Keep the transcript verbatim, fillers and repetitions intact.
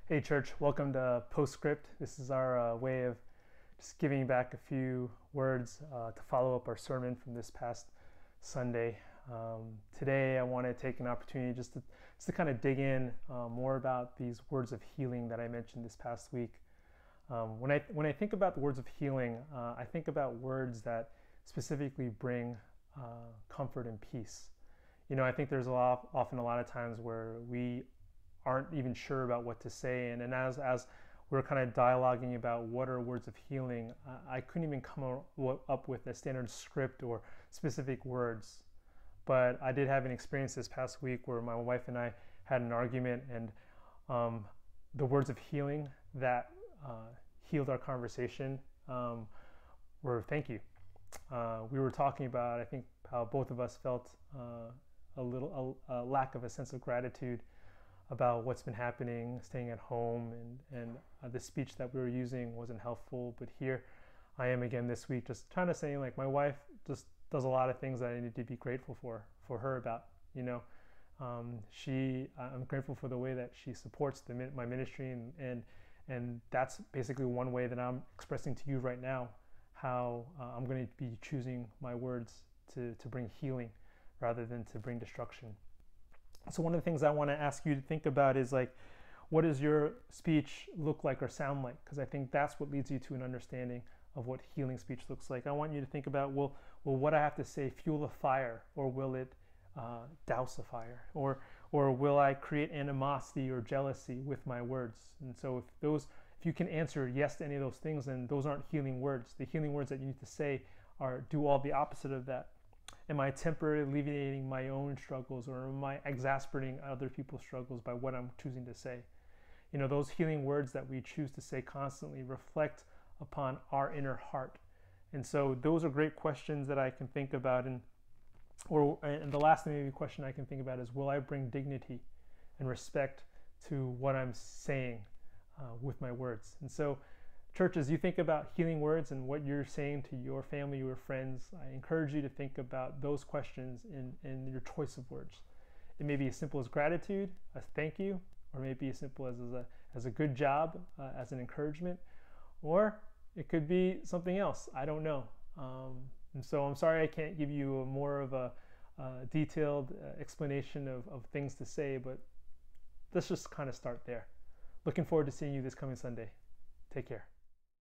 Hey church, welcome to Postscript. This is our uh, way of just giving back a few words uh, to follow up our sermon from this past Sunday. Um, today I want to take an opportunity just to, just to kind of dig in uh, more about these words of healing that I mentioned this past week. Um, when I when I think about the words of healing, uh, I think about words that specifically bring uh, comfort and peace. You know, I think there's a lot, often a lot of times where we aren't even sure about what to say, and, and as as we're kind of dialoguing about what are words of healing, I, I couldn't even come up with a standard script or specific words. But I did have an experience this past week where my wife and I had an argument, and um, the words of healing that uh, healed our conversation um, were thank you. Uh, we were talking about, I think, how both of us felt uh, a little a, a lack of a sense of gratitude about what's been happening, staying at home, and, and uh, the speech that we were using wasn't helpful. But here I am again this week just trying to say, like, my wife just does a lot of things that I need to be grateful for, for her about, you know. Um, she, I'm grateful for the way that she supports the, my ministry, and, and, and that's basically one way that I'm expressing to you right now how uh, I'm going to be choosing my words to, to bring healing rather than to bring destruction. So one of the things I want to ask you to think about is, like, what does your speech look like or sound like? Because I think that's what leads you to an understanding of what healing speech looks like. I want you to think about, well, will what I have to say fuel a fire, or will it uh, douse a fire? Or, or will I create animosity or jealousy with my words? And so if those, if you can answer yes to any of those things, then those aren't healing words. The healing words that you need to say are do all the opposite of that. Am I temporarily alleviating my own struggles, or am I exasperating other people's struggles by what I'm choosing to say? You know, those healing words that we choose to say constantly reflect upon our inner heart. And so those are great questions that I can think about. And or and the last maybe question I can think about is, will I bring dignity and respect to what I'm saying uh, with my words? And so, church, as you think about healing words and what you're saying to your family, your friends, I encourage you to think about those questions in, in your choice of words. It may be as simple as gratitude, as thank you, or maybe as simple as, as, a, as a good job, uh, as an encouragement, or it could be something else. I don't know. Um, and so I'm sorry I can't give you a more of a uh, detailed uh, explanation of, of things to say, but let's just kind of start there. Looking forward to seeing you this coming Sunday. Take care.